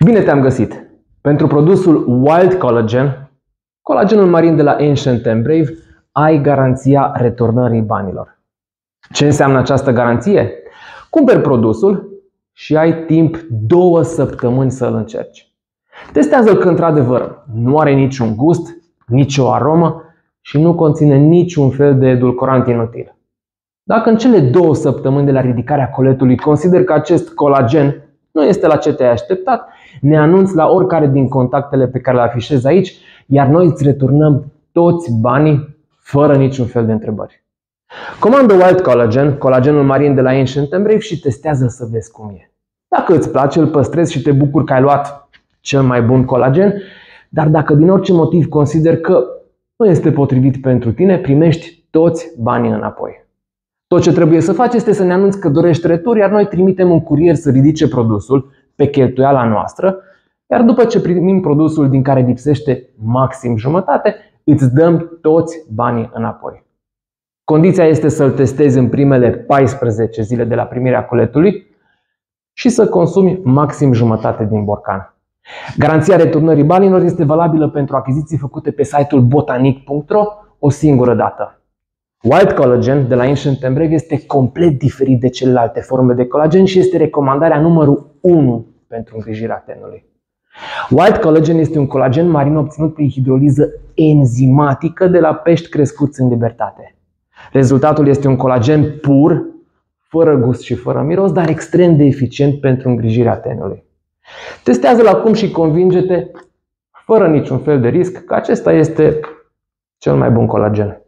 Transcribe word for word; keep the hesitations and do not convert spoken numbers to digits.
Bine te-am găsit! Pentru produsul Wild Collagen, colagenul marin de la Ancient and Brave, ai garanția returnării banilor. Ce înseamnă această garanție? Cumperi produsul și ai timp două săptămâni să îl încerci. Testează-l că într-adevăr nu are niciun gust, nicio aromă și nu conține niciun fel de edulcorant inutil. Dacă în cele două săptămâni de la ridicarea coletului consideri că acest colagen nu este la ce te-ai așteptat, ne anunți la oricare din contactele pe care le afișezi aici, iar noi îți returnăm toți banii fără niciun fel de întrebări. Comandă Wild Collagen, colagenul marin de la Ancient and Brave și testează să vezi cum e. Dacă îți place, îl păstrezi și te bucuri că ai luat cel mai bun colagen, dar dacă din orice motiv consideri că nu este potrivit pentru tine, primești toți banii înapoi. Tot ce trebuie să faci este să ne anunți că dorești retur, iar noi trimitem un curier să ridice produsul pe cheltuiala noastră, iar după ce primim produsul din care lipsește maxim jumătate, îți dăm toți banii înapoi. Condiția este să-l testezi în primele paisprezece zile de la primirea coletului și să consumi maxim jumătate din borcan. Garanția returnării banilor este valabilă pentru achiziții făcute pe site-ul botanic punct ro o singură dată. Wild Collagen de la Ancient and Brave este complet diferit de celelalte forme de colagen și este recomandarea numărul unu pentru îngrijirea tenului. Wild Collagen este un colagen marin obținut prin hidroliză enzimatică de la pești crescuți în libertate. Rezultatul este un colagen pur, fără gust și fără miros, dar extrem de eficient pentru îngrijirea tenului. Testează-l acum și convinge-te, fără niciun fel de risc, că acesta este cel mai bun colagen.